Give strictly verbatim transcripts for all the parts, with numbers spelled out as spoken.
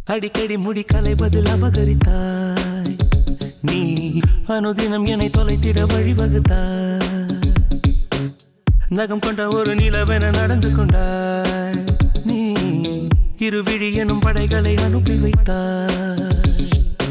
அடிக்கடி முடி கலைவதில் அபகரித்தாய் நீ அனுதினம் என்னை தொலைத்திட வழிவகுத்தாய் நகம் கொண்ட ஒரு நிலவென நடந்து கொண்டாய் நீ இருவிழி எனும் படைகளை அனுப்பி வைத்தாய்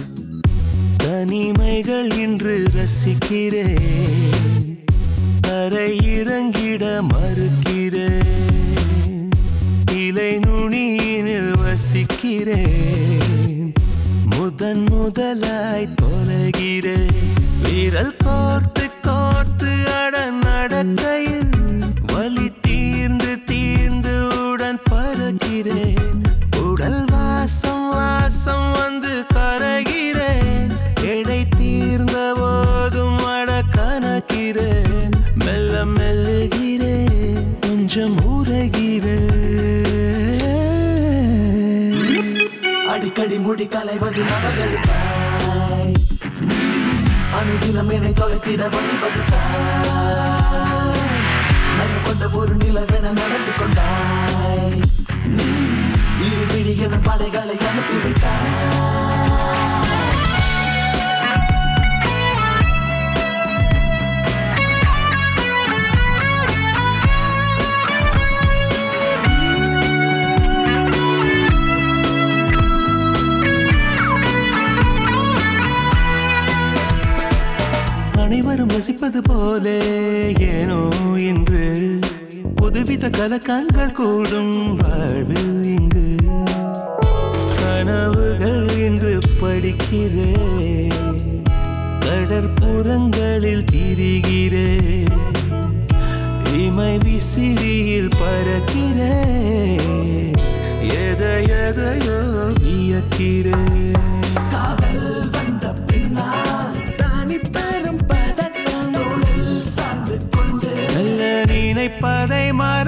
தனிமைகள் இன்று ரசிக்கிறேன் தரை இறங்கிட மறுக்கிறேன் இலை நுனியினில் வசிக்கிறேன் முதன் முதலாய் தொலைகிறேன் வீரல் கோர்த்து கோர்த்து அட நடக்கையில் வலி தீர்ந்து தீர்ந்து உடன் பறக்கிறேன் உடல் வாசம் வாசம் வந்து கரைகிறேன் எடை தீர்ந்த போதும் அட கணக்கிறேன் மெல்ல மெல்லுகிறேன் கொஞ்சம் உரைகிறேன் அடிக்கடி முடி கலைவது அபகரித்தாய் அனுதினம் என்னை தொலைத்திட வழிவகுத்தாய் நகம் கொண்ட ஒரு நிலவென நடந்து கொண்டாய் நீ இருவிழி என படைகளை அனுப்பி வைத்தாய் அனைவரும் ரசிப்பது போலே ஏனோ இன்று புதுவித கலக்கங்கள் கூடும் வாழ்வில் இங்கு கனவுகள் இன்று படிக்கிறேன் கடற்புறங்களில் திரிகிறேன் இமை விசிறியில் பறக்கிறேன் எதை எதையோ வியக்கிறேன் நினைப்பதை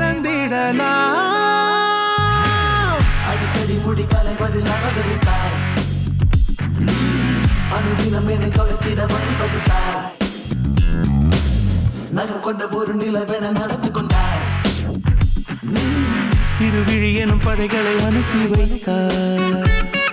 மறந்திடலாம் அடிக்கடி முடி கலைவதில் அபகரித்தாய் நீ அனுதினம் என்னை தொலைத்திட வழிவகுத்தாய் நகம் கொண்ட ஒரு நிலவென நடந்து கொண்டாய் நீ இருவிழி எனும் படைகளை அனுப்பி வைத்தாய்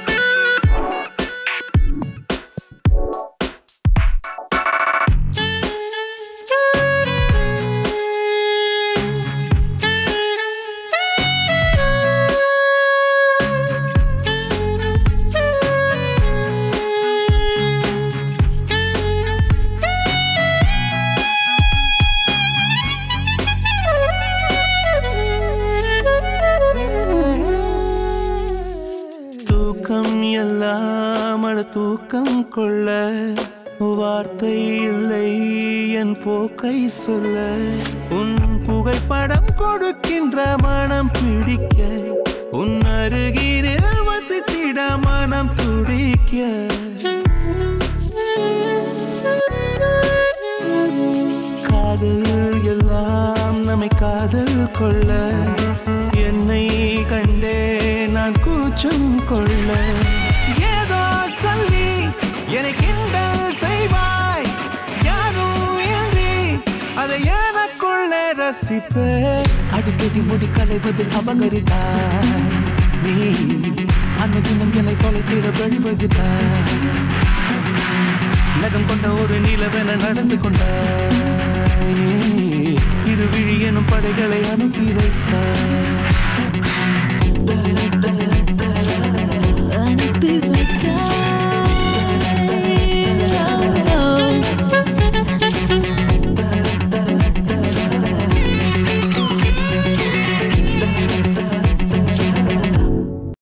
தூக்கம் கொள்ள வார்த்தை இல்லை என் போக்கை சொல்ல உன் புகைப்படம் கொடுக்கின்ற மனம் பிடிக்க உன் அருகினில் வசித்திட மனம் துடிக்க காதல் எல்லாம் நம்மை காதல் கொள்ள என்னை கண்டே நான் கூச்சம் கொள்ள சொல்லி என்னை கிண்டல் செய்வாய் யாரும் இன்றி அதை எனக்குள்ளே ரசிப்பேன் அடிக்கடி முடி கலைவதில் அபகரித்தாய் நீ அனுதினம் என்னை தொலைத்திட வழிவகுத்தாய் நகம் கொண்ட ஒரு நிலவென நடந்து கொண்டாய் இருவிழி எனும் படைகளை அனுப்பி வைத்தாய்